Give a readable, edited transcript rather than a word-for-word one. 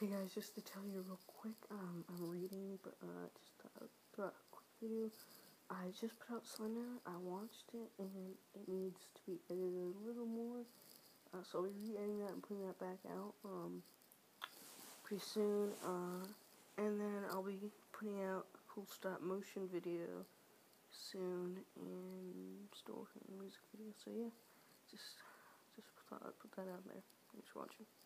Hey guys, just to tell you real quick, I'm reading, but just to throw out a quick video. I just put out Slender. I watched it, and it needs to be edited a little more. So I'll be re-editing that and putting that back out pretty soon. And then I'll be putting out a cool stop motion video soon, and still working on a music video. So yeah, just thought I'd put that out there. Thanks for watching.